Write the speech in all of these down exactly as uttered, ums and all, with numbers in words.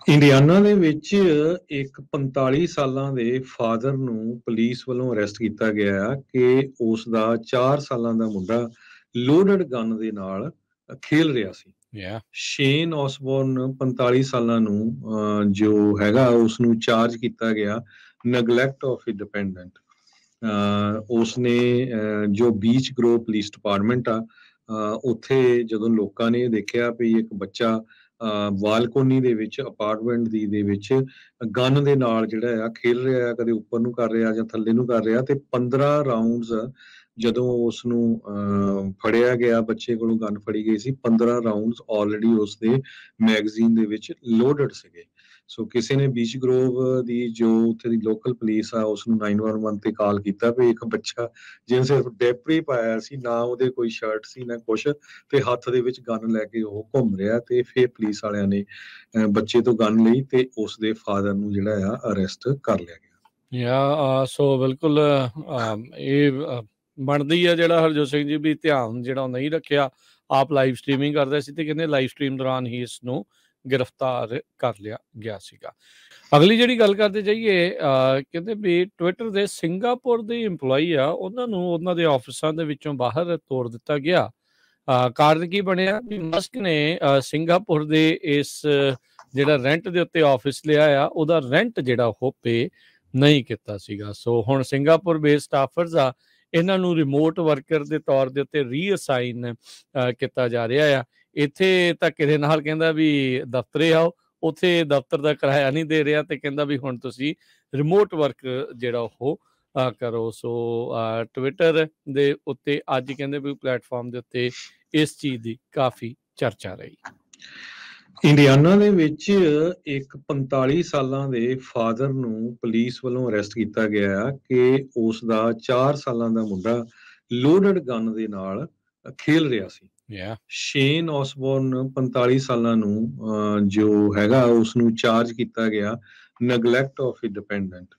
Indiana ਦੇ ਵਿੱਚ ਇੱਕ ਪੰਤਾਲੀ ਸਾਲਾਂ ਦੇ ਫਾਦਰ ਨੂੰ ਪੁਲਿਸ ਵੱਲੋਂ ਅਰੈਸਟ ਕੀਤਾ ਗਿਆ ਆ ਕਿ ਉਸ ਦਾ ਚਾਰ ਸਾਲਾਂ ਦਾ ਮੁੰਡਾ ਲੋਡਡ ਗਨ ਦੇ ਨਾਲ ਖੇਲ ਰਿਹਾ ਸੀ। Yeah. ਸ਼ੇਨ ਔਸਬੋਰਨ ਪੰਤਾਲੀ ਸਾਲਾਂ ਨੂੰ ਅਹ, ਜੋ ਹੈਗਾ ਉਸ ਨੂੰ ਚਾਰਜ ਕੀਤਾ ਗਿਆ ਨੈਗਲੈਕਟ ਆਫ ਇੰਡੀਪੈਂਡੈਂਟ। ਉਸਨੇ ਅਹ, ਜੋ ਬੀਚ ਗਰੋਵ ਪੁਲਿਸ ਡਿਪਾਰਟਮੈਂਟ ਆ ਅਹ, ਉੱਥੇ ਜਦੋਂ ਲੋਕਾਂ ਨੇ ਦੇਖਿਆ ਵੀ ਇੱਕ ਬੱਚਾ ਬਾਲਕੋਨੀ ਦੇ ਵਿੱਚ ਅਪਾਰਟਮੈਂਟ ਦੀ ਦੇ ਵਿੱਚ ਗਨ ਦੇ ਨਾਲ ਜਿਹੜਾ ਆ ਖੇਲ ਰਿਹਾ ਆ, ਕਦੇ ਉੱਪਰ ਨੂੰ ਕਰ ਰਿਹਾ ਜਾਂ ਥੱਲੇ ਨੂੰ ਕਰ ਰਿਹਾ, ਤੇ ਪੰਦਰਾਂ ਰਾਉਂਡਸ ਜਦੋਂ ਉਸ ਨੂੰ ਅਹ, ਫੜਿਆ ਗਿਆ, ਬੱਚੇ ਕੋਲੋਂ ਗਨ ਫੜੀ ਗਈ ਸੀ, ਪੰਦਰਾਂ ਰਾਉਂਡਸ ਆਲਰੇਡੀ ਉਸ ਦੇ ਮੈਗਜ਼ੀਨ ਦੇ ਵਿੱਚ ਲੋਡਡ ਸੀਗੇ। ਸੋ ਕਿਸੇ ਨੇ ਬੀਚ ਗਰੋਵ ਦੀ ਜੋ ਉੱਥੇ ਦੀ ਲੋਕਲ ਪੁਲਿਸ ਆ ਉਸ ਨੂੰ ਨਾਈਨ ਵਨ ਵਨ ਤੇ ਕਾਲ ਕੀਤਾ ਵੀ ਇੱਕ ਬੱਚਾ ਜਿਹਨੇ ਸਿਰਫ ਡੈਪਰੀ ਪਾਇਆ ਸੀ, ਨਾ ਉਹਦੇ ਕੋਈ ਸ਼ਰਟ ਸੀ ਨਾ ਕੁਛ, ਤੇ ਹੱਥ ਦੇ ਵਿੱਚ ਗਨ ਲੈ ਕੇ ਉਹ ਘੁੰਮ ਰਿਹਾ। ਤੇ ਫਿਰ ਪੁਲਿਸ ਵਾਲਿਆਂ ਨੇ ਅਹ, ਬੱਚੇ ਤੋਂ ਗਨ ਲਈ ਤੇ ਉਸ ਦੇ ਫਾਦਰ ਨੂੰ ਜਿਹੜਾ ਆ ਅਰੈਸਟ ਕਰ ਲਿਆ ਗਿਆ। ਯਾ ਸੋ ਬਿਲਕੁਲ ਅਮ, ਇਹ ਅ, ਬਣਦੀ ਆ ਜਿਹੜਾ ਹਰਜੋਤ ਸਿੰਘ ਜੀ ਵੀ ਧਿਆਨ ਜਿਹੜਾ ਉਹ ਨਹੀਂ ਰੱਖਿਆ। ਆਪ ਲਾਈਵ ਸਟ੍ਰੀਮਿੰਗ ਕਰਦੇ ਸੀ ਤੇ ਕਹਿੰਦੇ ਲਾਈਵ ਸਟ੍ਰੀਮ ਦੌਰਾਨ ਹੀ ਇਸ ਨੂੰ ਗ੍ਰਿਫਤਾਰ ਕਰ ਲਿਆ ਗਿਆ ਸੀਗਾ। ਅਗਲੀ ਜਿਹੜੀ ਗੱਲ ਕਰਦੇ ਜਾਈਏ ਅਹ, ਕਹਿੰਦੇ ਵੀ ਟਵਿੱਟਰ ਦੇ ਸਿੰਗਾਪੁਰ ਦੇ ਇੰਪਲੋਈ ਆ ਉਹਨਾਂ ਨੂੰ ਉਹਨਾਂ ਦੇ ਆਫਿਸਾਂ ਦੇ ਵਿੱਚੋਂ ਬਾਹਰ ਤੋੜ ਦਿੱਤਾ ਗਿਆ। ਅਹ, ਕਾਰਨ ਕੀ ਬਣਿਆ ਵੀ ਮਸਕ ਨੇ ਅਹ, ਸਿੰਗਾਪੁਰ ਦੇ ਇਸ ਜਿਹੜਾ ਰੈਂਟ ਦੇ ਉੱਤੇ ਆਫਿਸ ਲਿਆ ਆ ਉਹਦਾ ਰੈਂਟ ਜਿਹੜਾ ਉਹ ਪੇ ਨਹੀਂ ਕੀਤਾ ਸੀਗਾ। ਸੋ ਹੁਣ ਸਿੰਗਾਪੁਰ ਬੇਸਡ ਸਟਾਫਰਸ ਆ ਇਹਨਾਂ ਨੂੰ ਰਿਮੋਟ ਵਰਕਰ ਦੇ ਤੌਰ ਦੇ ਉੱਤੇ ਰੀਅਸਾਈਨ ਕੀਤਾ ਜਾ ਰਿਹਾ ਆ। ਇੱਥੇ ਧੱਕੇ ਦੇ ਨਾਲ ਕਹਿੰਦਾ ਵੀ ਦਫ਼ਤਰੇ ਆਓ, ਉੱਥੇ ਦਫ਼ਤਰ ਦਾ ਕਿਰਾਇਆ ਨਹੀਂ ਦੇ ਰਿਹਾ ਤੇ ਕਹਿੰਦਾ ਵੀ ਹੁਣ ਤੁਸੀਂ ਰਿਮੋਟ ਵਰਕ ਜਿਹੜਾ ਉਹ ਅ, ਕਰੋ। ਸੋ ਟਵਿੱਟਰ ਦੇ ਉੱਤੇ ਅੱਜ ਕਹਿੰਦੇ ਵੀ ਪਲੇਟਫਾਰਮ ਦੇ ਉੱਤੇ ਇਸ ਚੀਜ਼ ਦੀ ਕਾਫੀ ਚਰਚਾ ਰਹੀ। ਇੰਡੀਆਨਾ ਦੇ ਵਿੱਚ ਇੱਕ ਪੰਤਾਲੀ ਸਾਲਾਂ ਦੇ ਫਾਦਰ ਨੂੰ ਪੁਲਿਸ ਵੱਲੋਂ ਅਰੈਸਟ ਕੀਤਾ ਗਿਆ ਆ ਕਿ ਉਸ ਦਾ ਚਾਰ ਸਾਲਾਂ ਦਾ ਮੁੰਡਾ ਲੋਡਡ ਗਨ ਦੇ ਨਾਲ ਖੇਲ ਰਿਹਾ ਸੀ। Yeah. ਸ਼ੇਨ ਔਸਬੋਰਨ ਪੰਤਾਲੀ ਸਾਲਾਂ ਨੂੰ ਅਹ, ਜੋ ਹੈਗਾ ਉਸ ਨੂੰ ਚਾਰਜ ਕੀਤਾ ਗਿਆ ਨੈਗਲੈਕਟ ਆਫ ਇੰਡੀਪੈਂਡੈਂਟ।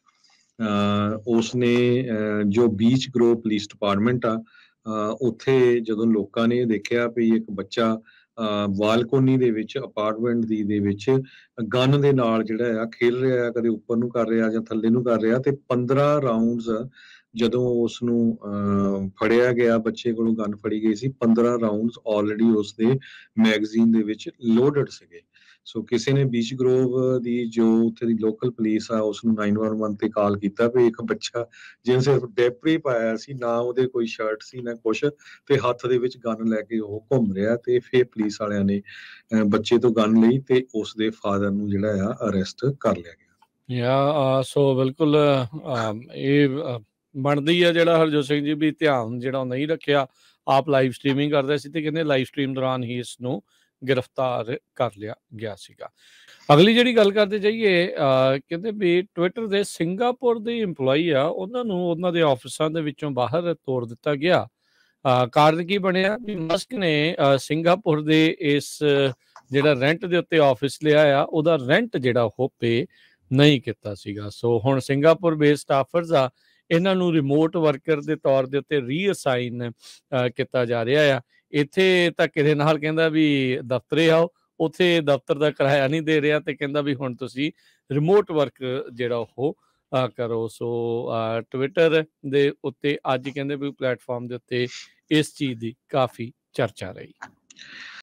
ਉਸਨੇ ਅਹ, ਜੋ ਬੀਚ ਗਰੋਵ ਪੁਲਿਸ ਡਿਪਾਰਟਮੈਂਟ ਆ ਅਹ, ਉੱਥੇ ਜਦੋਂ ਲੋਕਾਂ ਨੇ ਦੇਖਿਆ ਵੀ ਇੱਕ ਬੱਚਾ ਬਾਲਕੋਨੀ ਦੇ ਵਿੱਚ ਅਪਾਰਟਮੈਂਟ ਦੀ ਦੇ ਵਿੱਚ ਗਨ ਦੇ ਨਾਲ ਜਿਹੜਾ ਆ ਖੇਲ ਰਿਹਾ ਆ, ਕਦੇ ਉੱਪਰ ਨੂੰ ਕਰ ਰਿਹਾ ਜਾਂ ਥੱਲੇ ਨੂੰ ਕਰ ਰਿਹਾ, ਤੇ ਪੰਦਰਾਂ ਰਾਉਂਡਸ ਜਦੋਂ ਉਸ ਨੂੰ ਅਹ, ਫੜਿਆ ਗਿਆ, ਬੱਚੇ ਕੋਲੋਂ ਗਨ ਫੜੀ ਗਈ ਸੀ, ਪੰਦਰਾਂ ਰਾਉਂਡਸ ਆਲਰੇਡੀ ਉਸ ਦੇ ਮੈਗਜ਼ੀਨ ਦੇ ਵਿੱਚ ਲੋਡਡ ਸੀਗੇ। ਸੋ ਕਿਸੇ ਨੇ ਬੀਚ ਗਰੋਵ ਦੀ ਜੋ ਉੱਥੇ ਦੀ ਲੋਕਲ ਪੁਲਿਸ ਆ ਉਸ ਨੂੰ ਨਾਈਨ ਵਨ ਵਨ ਤੇ ਕਾਲ ਕੀਤਾ ਵੀ ਇੱਕ ਬੱਚਾ ਜਿਹਨੇ ਸਿਰਫ ਡੈਪਰੀ ਪਾਇਆ ਸੀ, ਨਾ ਉਹਦੇ ਕੋਈ ਸ਼ਰਟ ਸੀ ਨਾ ਕੁਛ, ਤੇ ਹੱਥ ਦੇ ਵਿੱਚ ਗਨ ਲੈ ਕੇ ਉਹ ਘੁੰਮ ਰਿਹਾ। ਤੇ ਫਿਰ ਪੁਲਿਸ ਵਾਲਿਆਂ ਨੇ ਅਹ, ਬੱਚੇ ਤੋਂ ਗਨ ਲਈ ਤੇ ਉਸ ਦੇ ਫਾਦਰ ਨੂੰ ਜਿਹੜਾ ਆ ਅਰੈਸਟ ਕਰ ਲਿਆ ਗਿਆ। ਯਾ ਸੋ ਬਿਲਕੁਲ ਅਮ, ਇਹ ਅ, ਬਣਦੀ ਆ ਜਿਹੜਾ ਹਰਜੋਤ ਸਿੰਘ ਜੀ ਵੀ ਧਿਆਨ ਜਿਹੜਾ ਉਹ ਨਹੀਂ ਰੱਖਿਆ। ਆਪ ਲਾਈਵ ਸਟ੍ਰੀਮਿੰਗ ਕਰਦੇ ਸੀ ਤੇ ਕਹਿੰਦੇ ਲਾਈਵ ਸਟ੍ਰੀਮ ਦੌਰਾਨ ਹੀ ਇਸ ਨੂੰ ਗ੍ਰਿਫਤਾਰ ਕਰ ਲਿਆ ਗਿਆ ਸੀਗਾ। ਅਗਲੀ ਜਿਹੜੀ ਗੱਲ ਕਰਦੇ ਜਾਈਏ ਅਹ, ਕਹਿੰਦੇ ਵੀ ਟਵਿੱਟਰ ਦੇ ਸਿੰਗਾਪੁਰ ਦੇ ਇੰਪਲੋਈ ਆ ਉਹਨਾਂ ਨੂੰ ਉਹਨਾਂ ਦੇ ਆਫਿਸਾਂ ਦੇ ਵਿੱਚੋਂ ਬਾਹਰ ਤੋੜ ਦਿੱਤਾ ਗਿਆ। ਅਹ, ਕਾਰਨ ਕੀ ਬਣਿਆ ਵੀ ਮਸਕ ਨੇ ਅਹ, ਸਿੰਗਾਪੁਰ ਦੇ ਇਸ ਜਿਹੜਾ ਰੈਂਟ ਦੇ ਉੱਤੇ ਆਫਿਸ ਲਿਆ ਆ ਉਹਦਾ ਰੈਂਟ ਜਿਹੜਾ ਉਹ ਪੇ ਨਹੀਂ ਕੀਤਾ ਸੀਗਾ। ਸੋ ਹੁਣ ਸਿੰਗਾਪੁਰ ਬੇਸਡ ਸਟਾਫਰਸ ਆ ਇਹਨਾਂ ਨੂੰ ਰਿਮੋਟ ਵਰਕਰ ਦੇ ਤੌਰ ਦੇ ਉੱਤੇ ਰੀਅਸਾਈਨ ਕੀਤਾ ਜਾ ਰਿਹਾ ਆ। ਇੱਥੇ ਧੱਕੇ ਦੇ ਨਾਲ ਕਹਿੰਦਾ ਵੀ ਦਫ਼ਤਰੇ ਆਓ, ਉੱਥੇ ਦਫ਼ਤਰ ਦਾ ਕਿਰਾਇਆ ਨਹੀਂ ਦੇ ਰਿਹਾ ਤੇ ਕਹਿੰਦਾ ਵੀ ਹੁਣ ਤੁਸੀਂ ਰਿਮੋਟ ਵਰਕ ਜਿਹੜਾ ਉਹ ਅ, ਕਰੋ। ਸੋ ਟਵਿੱਟਰ ਦੇ ਉੱਤੇ ਅੱਜ ਕਹਿੰਦੇ ਵੀ ਪਲੇਟਫਾਰਮ ਦੇ ਉੱਤੇ ਇਸ ਚੀਜ਼ ਦੀ ਕਾਫੀ ਚਰਚਾ ਰਹੀ।